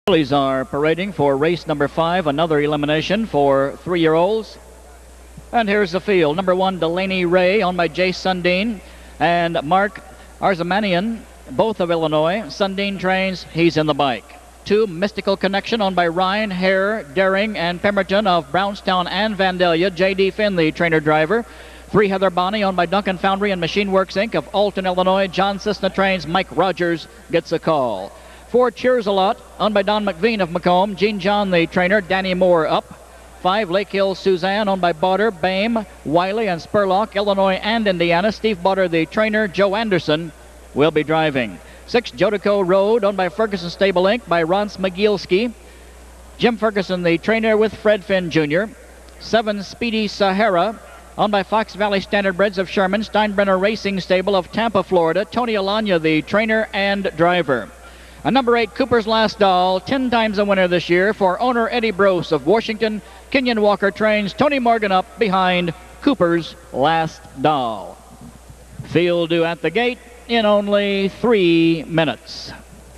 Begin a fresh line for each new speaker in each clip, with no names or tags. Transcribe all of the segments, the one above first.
Fillies are parading for race number 5, another elimination for 3-year-olds. And here's the field. Number 1, Delaney Ray, owned by Jace Sundin and Mark Arzamanian, both of Illinois. Sundin trains, he's in the bike. 2, Mystical Connection, owned by Ryan, Hare, Daring, and Pemberton of Brownstown and Vandalia. J.D. Finn, the trainer-driver. 3, Heather Bonney, owned by Duncan Foundry and Machine Works, Inc. of Alton, Illinois. John Cisna trains. Mike Rogers gets a call. 4, Cheers a Lot, owned by Don McVean of Macomb. Gene John, the trainer. Danny Moore up. 5, Lake Hill Suzanne, owned by Botter, Bame, Wiley, and Spurlock, Illinois and Indiana. Steve Botter, the trainer. Joe Anderson will be driving. 6, Jodico Road, owned by Ferguson Stable Inc. by Ronce McGielski. Jim Ferguson, the trainer, with Fred Finn Jr. 7, Speedy Sahara, owned by Fox Valley Standardbreds of Sherman. Steinbrenner Racing Stable of Tampa, Florida. Tony Alanya, the trainer and driver. And number 8, Cooper's Last Doll, 10 times a winner this year, for owner Eddie Brose of Washington. Kenyon Walker trains. Tony Morgan up behind Cooper's Last Doll. Field due at the gate in only 3 minutes.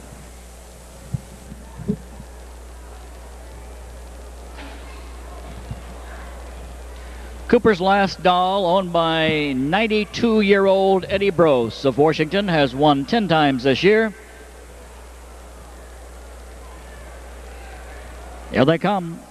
Cooper's Last Doll, owned by 92-year-old Eddie Brose of Washington, has won 10 times this year. Here they come.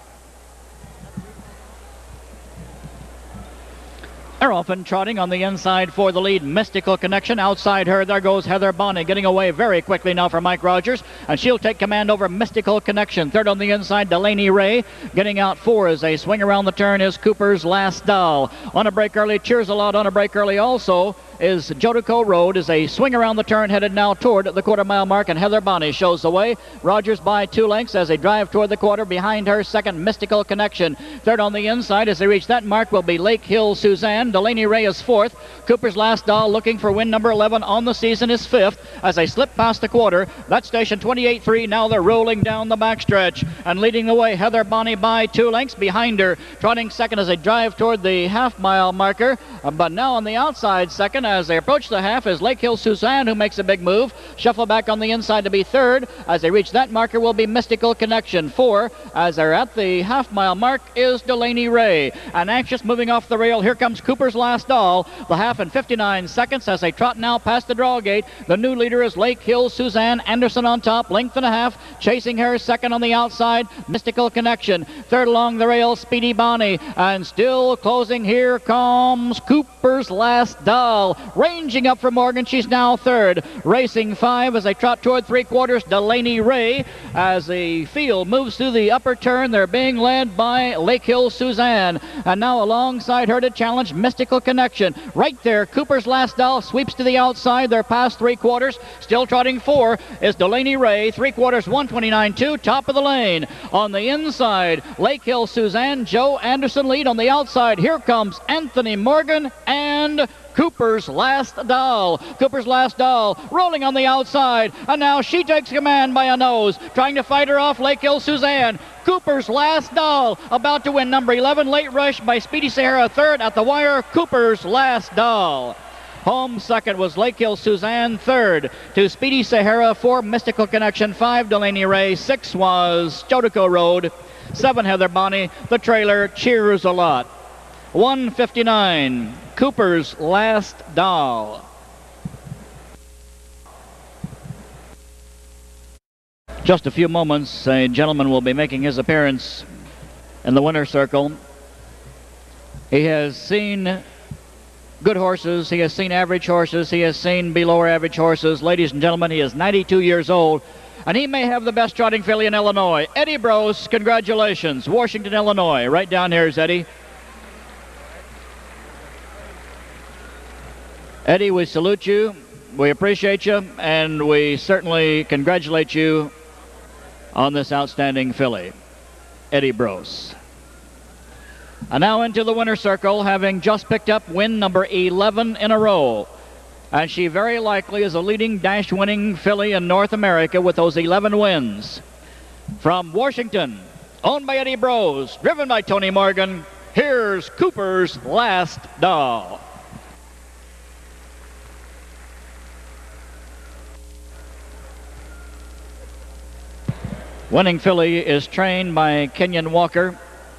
They're often trotting on the inside for the lead. Mystical Connection. Outside her, there goes Heather Bonney, getting away very quickly now for Mike Rogers, and she'll take command over Mystical Connection. Third on the inside, Delaney Ray. Getting out 4 as they swing around the turn is Cooper's Last Doll. On a break early, Cheers a Lot on a break early also is Jodico Road as they swing around the turn, headed now toward the quarter-mile mark, and Heather Bonney shows the way. Rogers by 2 lengths as they drive toward the quarter. Behind her, second, Mystical Connection. Third on the inside as they reach that mark will be Lake Hill Suzanne. Delaney Ray is 4th. Cooper's Last Doll, looking for win number 11 on the season, is 5th as they slip past the quarter. That's station 28-3. Now they're rolling down the backstretch and leading the way, Heather Bonney by 2 lengths. Behind her, trotting second as they drive toward the half-mile marker. But now on the outside second as they approach the half is Lake Hill Suzanne, who makes a big move. Shuffle back on the inside to be 3rd. As they reach that marker will be Mystical Connection. 4 as they're at the half-mile mark is Delaney Ray. And anxious moving off the rail, here comes Cooper's Last Doll. The half in 59 seconds as they trot now past the draw gate. The new leader is Lake Hill Suzanne. Anderson on top, length and a half. Chasing her second on the outside, Mystical Connection. Third along the rail, Speedy Bonney. And still closing, here comes Cooper's Last Doll. Ranging up for Morgan, she's now 3rd. Racing 5 as they trot toward 3/4, Delaney Ray. As the field moves through the upper turn, they're being led by Lake Hill Suzanne. And now alongside her to challenge Mystical Connection. Right there, Cooper's Last Doll sweeps to the outside. They're past 3/4. Still trotting 4 is Delaney Ray. 3/4, 129.2, top of the lane. On the inside, Lake Hill Suzanne. Joe Anderson lead on the outside. Here comes Anthony Morgan and Cooper's Last Doll. Cooper's Last Doll rolling on the outside, and now she takes command by a nose, trying to fight her off Lake Hill Suzanne. Cooper's Last Doll about to win. Number 11, Late Rush by Speedy Sahara, 3rd at the wire. Cooper's Last Doll. Home second was Lake Hill Suzanne. 3rd to Speedy Sahara. 4, Mystical Connection. 5, Delaney Ray. 6 was Jodico Road. 7, Heather Bonney. The trailer, Cheers a Lot. 1:59. Cooper's Last Doll. Just a few moments, a gentleman will be making his appearance in the winner's circle. He has seen good horses, he has seen average horses, he has seen below average horses. Ladies and gentlemen, he is 92 years old, and he may have the best trotting filly in Illinois. Eddie Brose, congratulations. Washington, Illinois. Right down here is Eddie. Eddie, we salute you, we appreciate you, and we certainly congratulate you on this outstanding filly, Eddie Brose. And now into the winner's circle, having just picked up win number 11 in a row. And she very likely is a leading dash-winning filly in North America with those 11 wins. From Washington, owned by Eddie Brose, driven by Tony Morgan, here's Cooper's Last Doll. Winning filly is trained by Kenyon Walker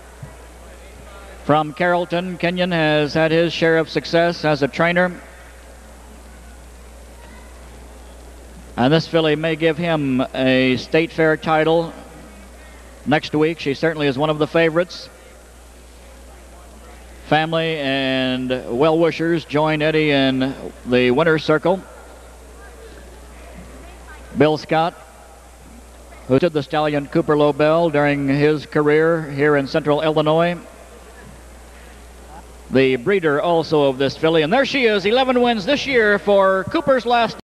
from Carrollton. Kenyon has had his share of success as a trainer, and this filly may give him a state fair title next week. She certainly is one of the favorites. Family and well-wishers join Eddie in the winner's circle. Bill Scott, who stood the stallion Cooper Lobel during his career here in Central Illinois, the breeder also of this filly. And there she is, 11 wins this year for Cooper's Last